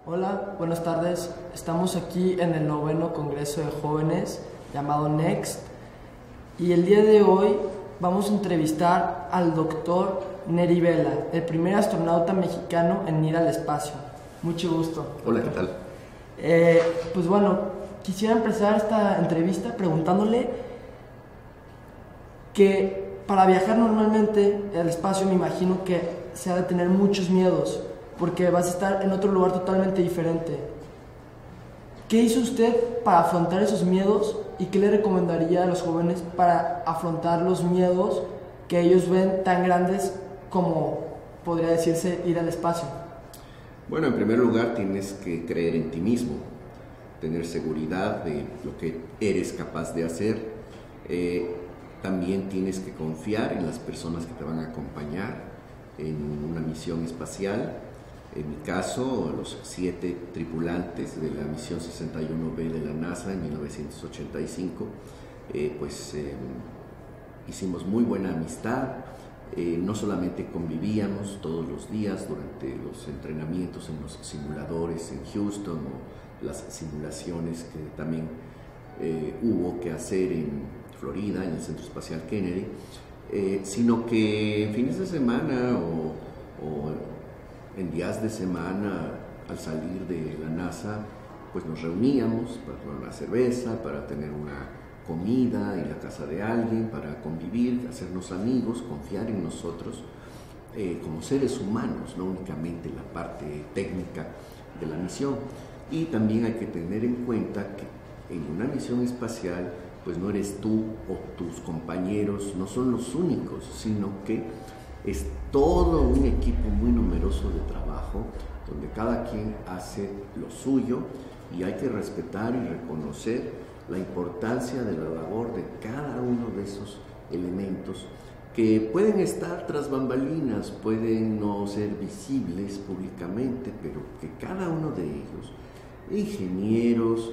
Hola, buenas tardes. Estamos aquí en el 9º Congreso de Jóvenes llamado NEXT y el día de hoy vamos a entrevistar al doctor Neri Vela, el primer astronauta mexicano en ir al espacio. Mucho gusto. Hola, ¿qué tal? Pues bueno, quisiera empezar esta entrevista preguntándole que para viajar normalmente al espacio me imagino que se ha de tener muchos miedos, porque vas a estar en otro lugar totalmente diferente. ¿Qué hizo usted para afrontar esos miedos y qué le recomendaría a los jóvenes para afrontar los miedos que ellos ven tan grandes como podría decirse ir al espacio? Bueno, en primer lugar tienes que creer en ti mismo, tener seguridad de lo que eres capaz de hacer. También tienes que confiar en las personas que te van a acompañar en una misión espacial. En mi caso, los 7 tripulantes de la misión 61B de la NASA en 1985, hicimos muy buena amistad. No solamente convivíamos todos los días durante los entrenamientos en los simuladores en Houston o las simulaciones que también hubo que hacer en Florida, en el Centro Espacial Kennedy, sino que en fines de semana o en días de semana, al salir de la NASA, pues nos reuníamos para tomar una cerveza, para tener una comida en la casa de alguien, para convivir, hacernos amigos, confiar en nosotros como seres humanos, no únicamente la parte técnica de la misión. Y también hay que tener en cuenta que en una misión espacial, pues no eres tú o tus compañeros, no son los únicos, sino que es todo un equipo muy numeroso de trabajo, donde cada quien hace lo suyo y hay que respetar y reconocer la importancia de la labor de cada uno de esos elementos que pueden estar tras bambalinas, pueden no ser visibles públicamente, pero que cada uno de ellos, ingenieros,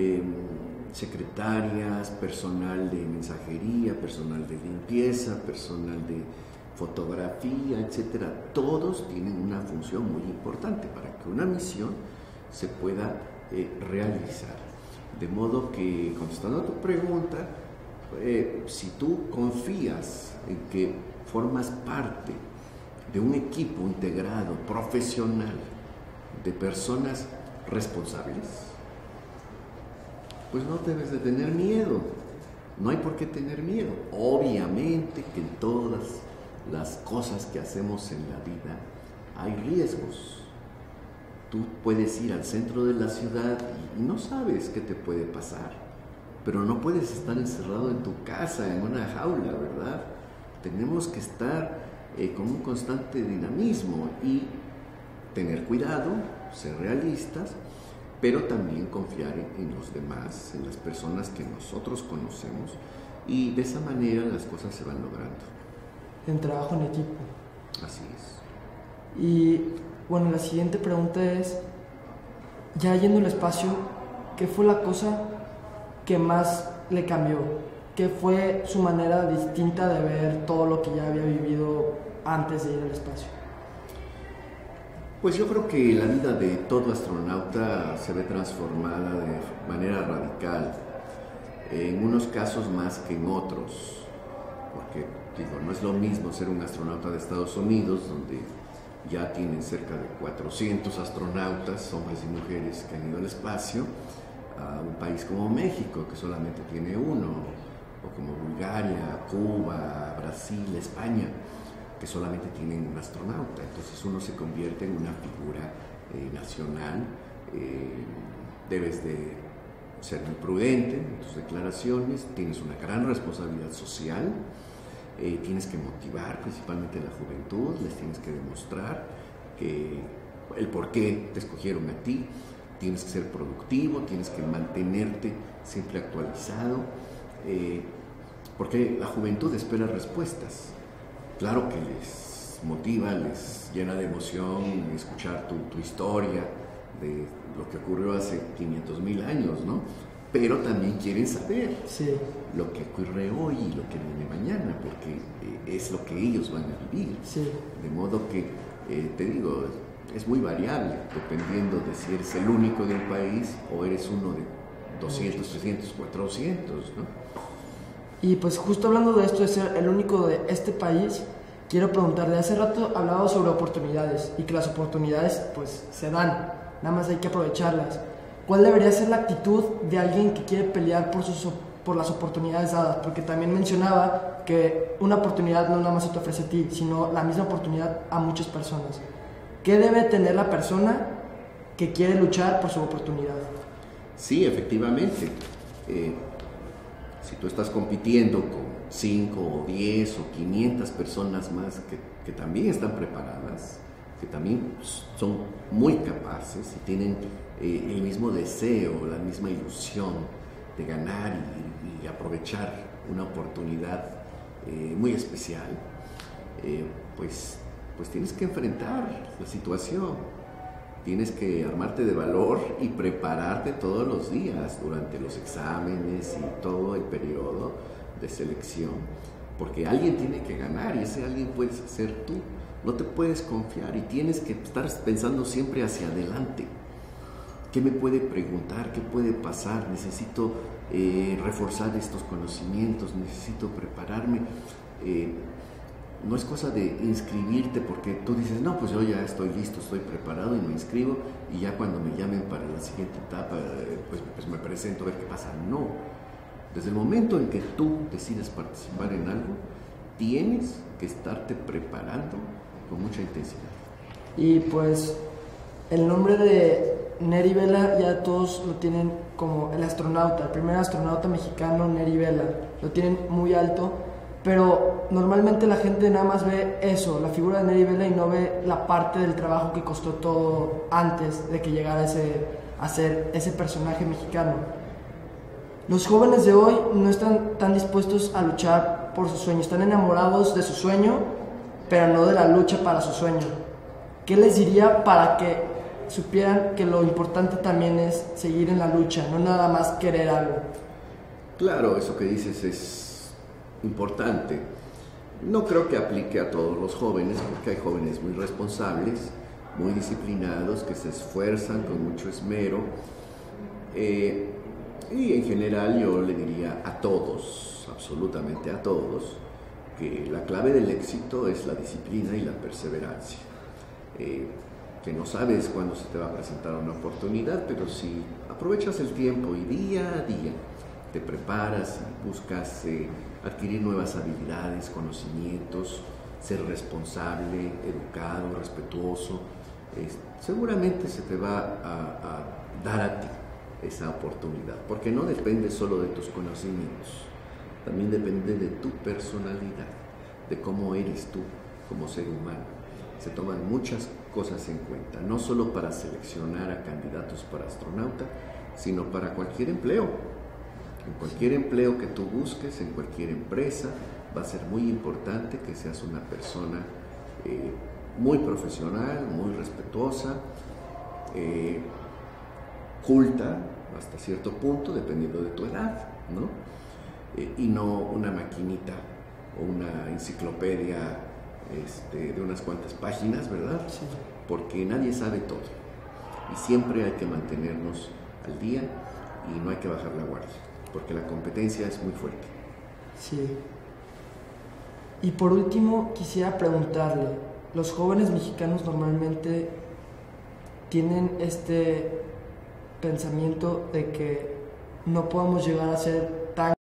secretarias, personal de mensajería, personal de limpieza, personal de fotografía, etcétera, todos tienen una función muy importante para que una misión se pueda realizar. De modo que, contestando a tu pregunta, si tú confías en que formas parte de un equipo integrado, profesional, de personas responsables, pues no debes de tener miedo. No hay por qué tener miedo. Obviamente que en todas las cosas que hacemos en la vida hay riesgos. Tú puedes ir al centro de la ciudad y no sabes qué te puede pasar, pero no puedes estar encerrado en tu casa, en una jaula, ¿verdad? Tenemos que estar con un constante dinamismo y tener cuidado, ser realistas, pero también confiar en los demás, en las personas que nosotros conocemos, y de esa manera las cosas se van logrando. En trabajo en equipo. Así es. Y bueno, la siguiente pregunta es, ya yendo al espacio, ¿qué fue la cosa que más le cambió? ¿Qué fue su manera distinta de ver todo lo que ya había vivido antes de ir al espacio? Pues yo creo que la vida de todo astronauta se ve transformada de manera radical, en unos casos más que en otros, porque no es lo mismo ser un astronauta de Estados Unidos, donde ya tienen cerca de 400 astronautas, hombres y mujeres, que han ido al espacio, a un país como México, que solamente tiene uno, o como Bulgaria, Cuba, Brasil, España, que solamente tienen un astronauta. Entonces uno se convierte en una figura nacional. Debes de ser muy prudente en tus declaraciones, tienes una gran responsabilidad social, tienes que motivar principalmente a la juventud, les tienes que demostrar el por qué te escogieron a ti, tienes que ser productivo, tienes que mantenerte siempre actualizado, porque la juventud espera respuestas. Claro que les motiva, les llena de emoción escuchar tu historia de lo que ocurrió hace 500,000 años, ¿no? Pero también quieren saber lo que ocurre hoy y lo que viene mañana, porque es lo que ellos van a vivir. Sí. De modo que, te digo, es muy variable, dependiendo de si eres el único de un país o eres uno de 200, 300, 400, ¿no? Y pues justo hablando de esto de ser el único de este país, quiero preguntarle, hace rato hablaba sobre oportunidades y que las oportunidades pues se dan, nada más hay que aprovecharlas. ¿Cuál debería ser la actitud de alguien que quiere pelear por las oportunidades dadas? Porque también mencionaba que una oportunidad no nada más se te ofrece a ti, sino la misma oportunidad a muchas personas. ¿Qué debe tener la persona que quiere luchar por su oportunidad? Sí, efectivamente. Si tú estás compitiendo con 5 o 10 o 500 personas más que también están preparadas, que también son muy capaces y tienen el mismo deseo, la misma ilusión de ganar y aprovechar una oportunidad muy especial, pues tienes que enfrentar la situación. Tienes que armarte de valor y prepararte todos los días durante los exámenes y todo el periodo de selección, porque alguien tiene que ganar y ese alguien puedes ser tú. No te puedes confiar y tienes que estar pensando siempre hacia adelante. ¿Qué me puede preguntar? ¿Qué puede pasar? Necesito reforzar estos conocimientos, necesito prepararme. No es cosa de inscribirte porque tú dices, no, pues yo ya estoy listo, estoy preparado y me inscribo y ya cuando me llamen para la siguiente etapa, pues me presento a ver qué pasa. No, desde el momento en que tú decides participar en algo, tienes que estarte preparando con mucha intensidad. Y pues el nombre de Neri Vela ya todos lo tienen como el astronauta, el primer astronauta mexicano, Neri Vela, lo tienen muy alto. Pero normalmente la gente nada más ve eso, la figura de Neri Vela, y no ve la parte del trabajo que costó todo antes de que llegara a ser ese personaje mexicano. Los jóvenes de hoy no están tan dispuestos a luchar por su sueño, están enamorados de su sueño, pero no de la lucha para su sueño. ¿Qué les diría para que supieran que lo importante también es seguir en la lucha, no nada más querer algo? Claro, eso que dices es importante. No creo que aplique a todos los jóvenes, porque hay jóvenes muy responsables, muy disciplinados, que se esfuerzan con mucho esmero. Y en general yo le diría a todos, absolutamente a todos, que la clave del éxito es la disciplina y la perseverancia. Que no sabes cuándo se te va a presentar una oportunidad, pero si aprovechas el tiempo y día a día te preparas y buscas adquirir nuevas habilidades, conocimientos, ser responsable, educado, respetuoso, seguramente se te va a dar a ti esa oportunidad, porque no depende solo de tus conocimientos, también depende de tu personalidad, de cómo eres tú como ser humano. Se toman muchas cosas en cuenta, no solo para seleccionar a candidatos para astronauta, sino para cualquier empleo. En cualquier empleo que tú busques, en cualquier empresa, va a ser muy importante que seas una persona muy profesional, muy respetuosa, culta hasta cierto punto, dependiendo de tu edad, ¿no? Y no una maquinita o una enciclopedia de unas cuantas páginas, ¿verdad? Sí. Porque nadie sabe todo y siempre hay que mantenernos al día y no hay que bajar la guardia, porque la competencia es muy fuerte. Sí. Y por último, quisiera preguntarle, los jóvenes mexicanos normalmente tienen este pensamiento de que no podemos llegar a ser tan